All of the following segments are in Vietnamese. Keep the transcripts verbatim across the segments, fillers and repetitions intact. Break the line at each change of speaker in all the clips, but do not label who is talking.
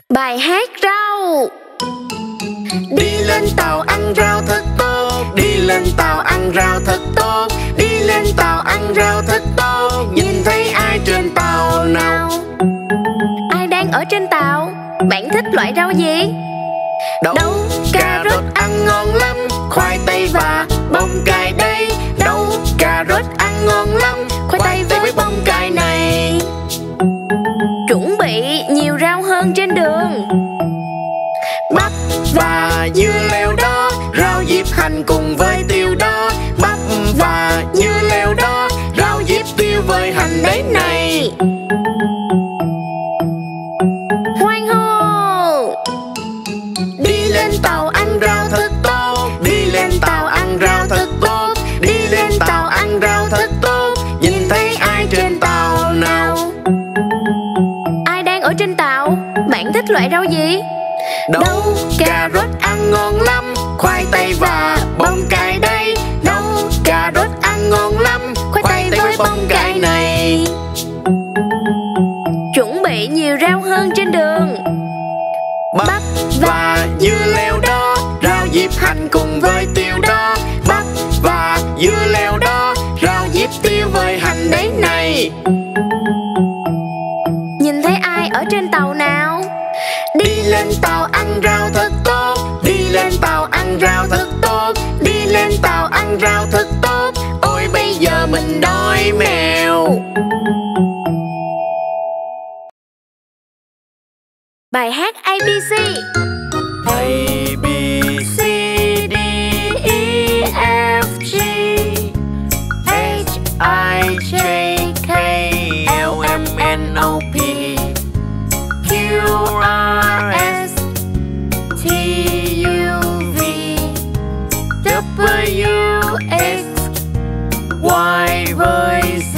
Bài hát rau.
Đi lên tàu ăn rau thật tốt, đi lên tàu ăn rau thật tốt, đi lên tàu ăn rau thật tốt. Nhìn thấy ai trên tàu nào?
Ai đang ở trên tàu? Bạn thích loại rau gì?
Đậu, cà rốt ăn ngon lắm, khoai tây và bông cải đây. Đậu, cà rốt ăn ngon lắm, khoai tây với bông cải này.
Chuẩn bị nhiều rau hơn trên đường.
Bắp và dưa leo đó, rau diếp hành cùng với tiêu đó. Bắp và dưa leo đó, rau diếp tiêu với hành đấy này.
Hoan hô!
Đi lên tàu ăn rau thật tốt, đi lên tàu ăn rau thật tốt, đi lên tàu ăn rau thật tốt. Nhìn thấy ai trên tàu nào?
Ai đang ở trên tàu? Bạn thích loại rau gì?
Đậu, cà rốt ăn ngon lắm, khoai tây và bông cải đây. Đậu, cà rốt ăn ngon lắm, khoai tây với bông cải này.
Chuẩn bị nhiều rau hơn trên đường.
Bắp và dưa leo đó, rau diếp hành cùng với tiêu đó. Bắp và dưa leo đó, rau diếp tiêu với hành đấy này.
Nhìn thấy ai ở trên tàu nào?
Đi lên tàu ăn rau thật tốt, đi lên tàu ăn rau thật tốt, đi lên tàu ăn rau thật tốt. Ôi bây giờ mình đói mèo.
Bài hát a bê xê.
A, B, C, D, E, F, G, H, I, J, K, L, M, N, O, P, Q, R, S, T, U, V, W, X, Y với Z.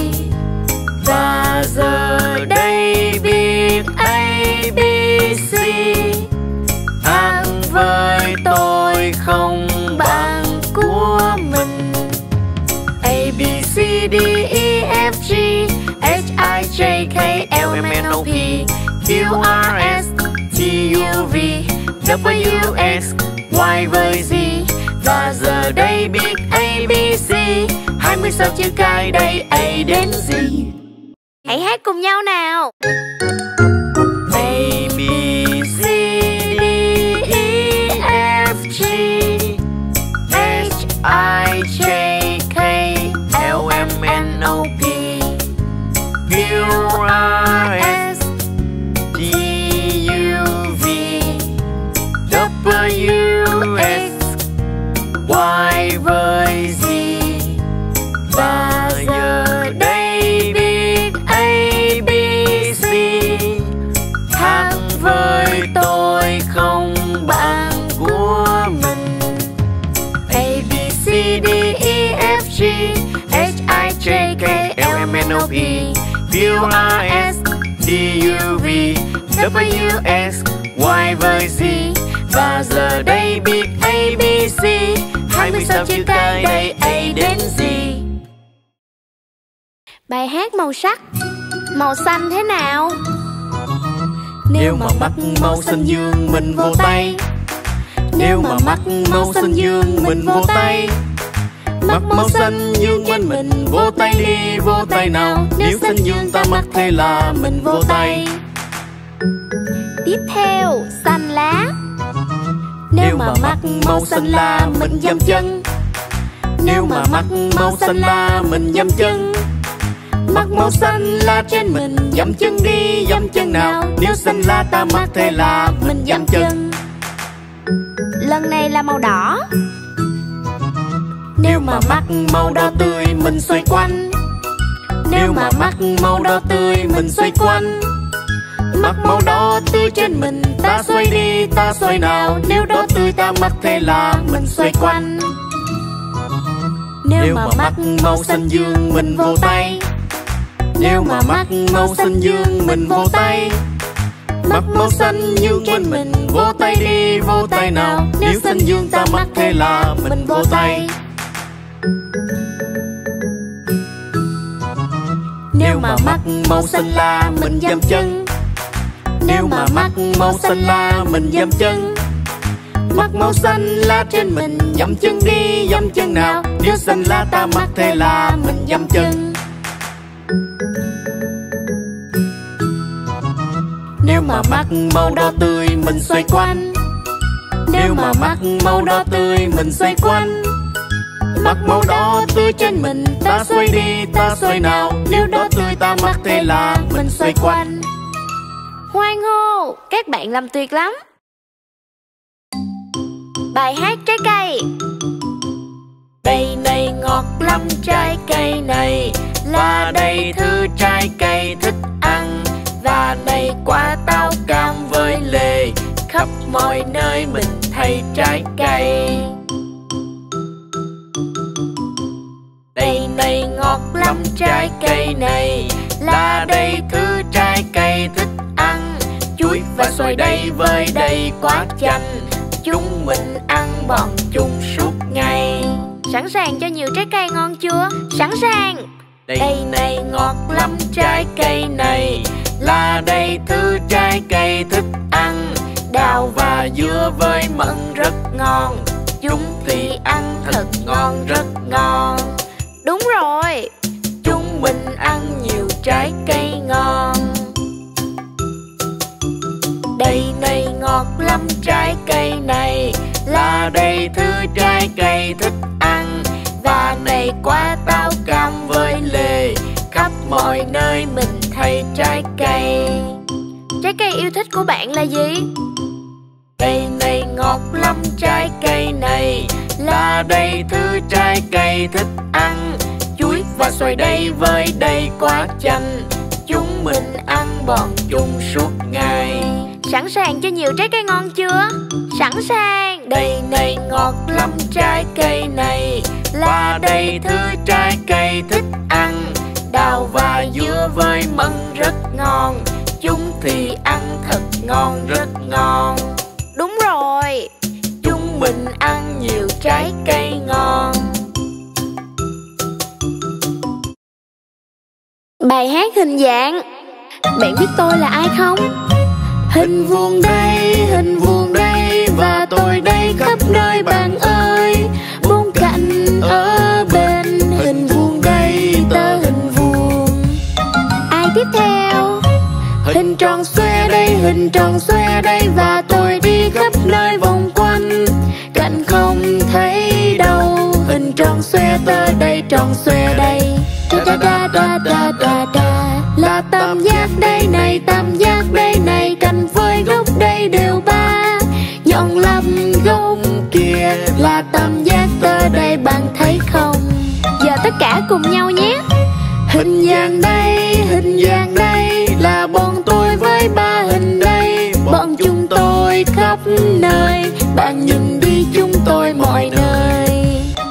Và giờ đây biết A, B, C ăn với tôi không bằng của mình. A, B, C, D, E, F, G, H, I, J, K, L, M, N, O, P, Q, R, S, T, U, V, W, X, Y với Z. Và giờ đây biết A, B, C hai mươi sáu chữ cái đây A đến Z.
Hãy hát cùng nhau nào.
A, B, C, D, E, F, G, H, I, J, K, L, M, N, O, P, Q, R, S, T, U, V, W, X, Y với Z. Và giờ đây biết A, B, C hát với tôi không bằng của mình. A, B, C, D, E, F, G, H, I, J, K, L, M, N, O, P, Q, R, S, T, U, V, W, X, Y với Z. Và giờ đây biết A, B, C hai mươi sáu chữ cái đây A đến Z.
Bài hát màu sắc. Màu xanh thế nào?
Nếu mà mắt màu xanh dương mình vỗ tay. Nếu mà mắt màu xanh dương mình vỗ tay. Mắt màu xanh dương bên mình vỗ tay đi, vỗ tay nào. Nếu xanh dương ta mắt thế là mình vỗ tay.
Tiếp theo, xanh lá.
Nếu mà mắt màu xanh là mình giẫm chân. Nếu mà mắt màu xanh là mình giẫm chân. Mắt màu xanh là trên mình giẫm chân đi, giẫm chân nào. Nếu xanh là ta mắt thế là mình giẫm chân.
Lần này là màu đỏ.
Nếu mà mắt màu đỏ tươi mình xoay quanh. Nếu mà mắt màu đỏ tươi mình xoay quanh. Mắt màu đỏ tươi trên mình ta xoay đi, ta xoay nào. Nếu đỏ tươi ta mắt thế là mình xoay quanh. Nếu mà mắt màu xanh dương mình vỗ tay. Nếu mà mắt màu xanh dương mình vỗ tay. Mắt màu xanh dương bên mình vỗ tay đi, vỗ tay nào. Nếu xanh dương ta mắt thế là mình vỗ tay. Nếu mà mắt màu xanh là mình giẫm chân. Nếu mà mắt màu xanh lá mình dậm chân. Mắt màu xanh lá trên mình, dậm chân đi, dậm chân nào. Nếu xanh lá ta mắt thế là mình dậm chân. Nếu mà mắt màu đỏ tươi mình xoay quanh. Nếu mà mắt màu đỏ tươi mình xoay quanh. Mắt màu đỏ tươi trên mình, ta xoay đi, ta xoay nào. Nếu đỏ tươi ta mắt thế là mình xoay quanh.
Hoan hô, các bạn làm tuyệt lắm. Bài hát trái cây.
Đây này ngọt lắm trái cây này, là đây thứ trái cây thích ăn. Và đây quả táo cam với lê, khắp mọi nơi mình thấy trái cây. Đây này ngọt lắm trái cây này, là đây thứ trái cây thích ăn. Chuối và xoài đây với đây quả chanh, chúng mình ăn bọn chung suốt ngày.
Sẵn sàng cho nhiều trái cây ngon chưa? Sẵn sàng.
Đây này ngọt lắm trái cây này, là đây thứ trái cây thích ăn. Đào và dưa với mận rất ngon, chúng thì ăn thật ngon rất ngon.
Đúng rồi,
chúng mình ăn nhiều trái cây ngon. Đây này ngọt lắm trái cây này, là đây thứ trái cây thích ăn. Và này quả táo cam với lê, khắp mọi nơi mình thấy trái cây.
Trái cây yêu thích của bạn là gì?
Đây này ngọt lắm trái cây này, là đây thứ trái cây thích ăn. Chuối và xoài đây với đây quả chanh, chúng mình ăn bọn chung suốt ngày.
Sẵn sàng cho nhiều trái cây ngon chưa? Sẵn sàng.
Đây này ngọt lắm trái cây này, là đây thứ trái cây thích ăn. Đào và dưa với mận rất ngon, chúng thì ăn thật ngon rất ngon.
Đúng rồi,
chúng mình ăn nhiều trái cây ngon.
Bài hát hình dạng. Bạn biết tôi là ai không?
Hình vuông đây, hình vuông đây, và tôi đây khắp nơi bạn ơi.
Bốn cạnh ở bên hình vuông đây, tớ hình vuông. Ai tiếp theo?
Hình tròn xoe đây, hình tròn xoe đây, và tôi đi khắp nơi vòng quanh. Cạnh không thấy đâu, hình tròn xoe tớ đây, tròn xoe đây.
Da da da da da da.
Là tam giác đây này, tam giác đây này, cạnh với góc đây đều ba. Nhọn lắm góc kia, là tam giác tớ đây, bạn thấy không?
Giờ tất cả cùng nhau nhé.
Hình dạng đây, hình dạng đây, là bọn tôi với ba hình đây. Bọn chúng tôi khắp nơi, bạn nhìn đi chúng tôi mọi nơi.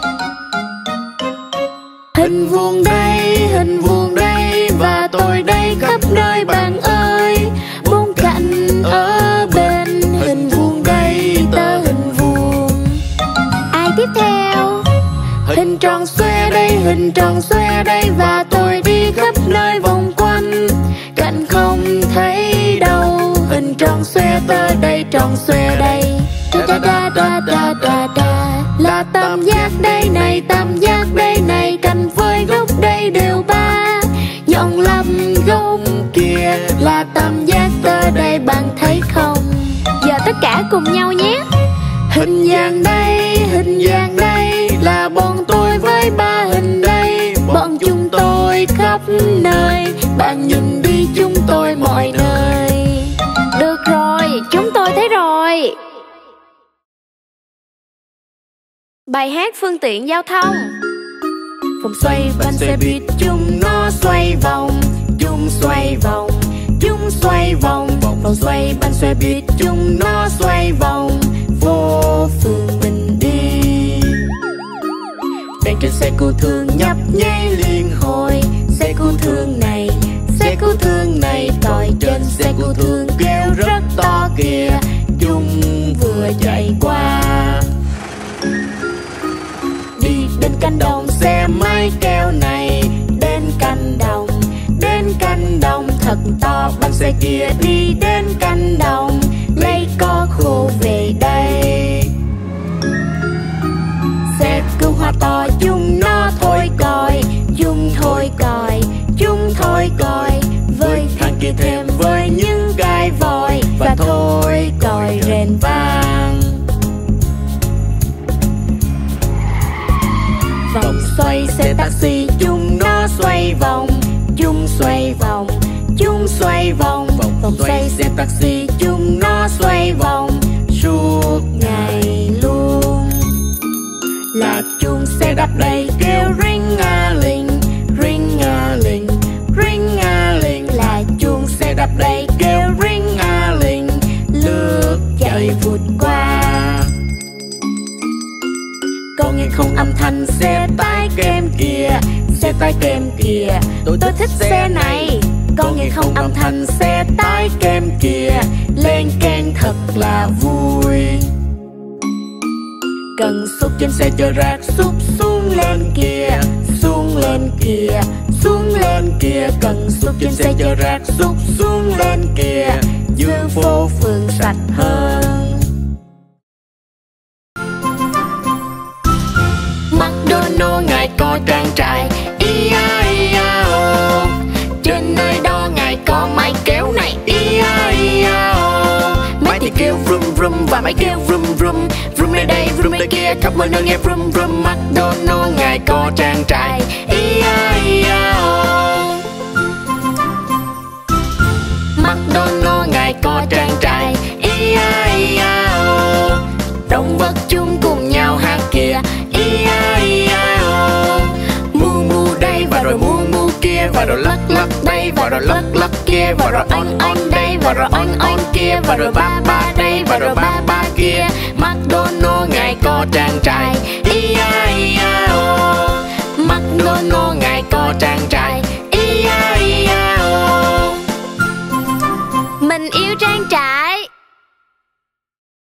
Hình vuông đây, hình vuông đây, và tôi đây khắp nơi bạn ơi. Bốn cạnh ở bên hình vuông đây, tớ hình vuông.
Ai tiếp theo?
Hình tròn xoe đây, hình tròn xoe đây, và tôi đi khắp nơi vòng quanh. Cạnh không thấy đâu, hình tròn xoe tớ đây, tròn xoe đây.
Da da da da da da.
Là tam giác đây này, tam giác đây này, cạnh với góc đây đều ba. Nhọn lắm góc kia, là tam giác tớ đây, bạn thấy không?
Giờ tất cả cùng nhau nhé.
Hình dạng đây, hình dạng đây, là bọn tôi với ba hình đây. Bọn chúng tôi khắp nơi, bạn nhìn đi chúng tôi mọi nơi.
Được rồi, chúng tôi thấy rồi. Bài hát phương tiện giao thông.
Vòng xoay bánh xe buýt chúng nó xoay vòng, chúng xoay vòng, chúng xoay vòng. Vòng xoay bánh xe buýt chúng nó xoay vòng, vô phương mình đi. Đang trên xe cứu thương nhấp nháy liên hồi. Xe cứu thương này, xe cứu thương này, còi trên xe cứu thương kêu rất to kìa. Chúng vừa chạy qua. Đi đến cánh đồng xe máy keo này, đến cánh đồng, đến cánh đồng thật
đồng to, bằng xe kia đi đến cánh đồng, lấy có khô về đây. Xe cứu hoa to chúng nó thôi còi, chúng thôi còi, chúng thôi còi, với thằng kia thêm với những gai vòi, và thôi còi rền vang. Vòng xoay xe taxi chúng nó xoay vòng, chúng xoay vòng, chúng xoay vòng. Vòng xoay xe taxi chúng nó xoay vòng suốt ngày luôn. Là chuông xe đạp đầy kêu ring a ling, ring a ling, ring a ling. Là chuông xe đạp đầy kêu ring a ling, lướt chạy vụt qua. Con nghe không âm thanh xe tải kem kìa, xe tải kem kìa, tôi, tôi thích xe này. Con nghe không âm thanh xe tải kem kìa, lên keng thật là vui. Cần xúc trên xe chở rác xúc xuống lên kìa, xuống lên kìa, xuống lên kìa. Cần xúc trên xe chở rác xúc xuống lên kìa, giữ phố phường sạch hơn. McDonald ngài có trang trại i a i a o, trên nơi đó ngài có máy kéo này i a i a o. Máy thì kêu vroom vroom và máy kêu vroom vroom, vroom nơi đây vroom nơi kia, khắp mọi nơi nghe vroom vroom. McDonald ngài có trang trại i a i a o. McDonald ngài có trang trại i a i a o. Động vật chúng cùng nhau hát kìa i a i a o. Mu mu đây và rồi mu mu kia, và rồi lắc lắc đây và rồi lắc lắc kia, và rồi on on đây và rồi on on kia, và rồi ba ba đây và rồi ba ba kia. McDonald ngài có trang trại i a i a o. McDonald ngài có trang trại i a i a o.
Mình yêu trang trại.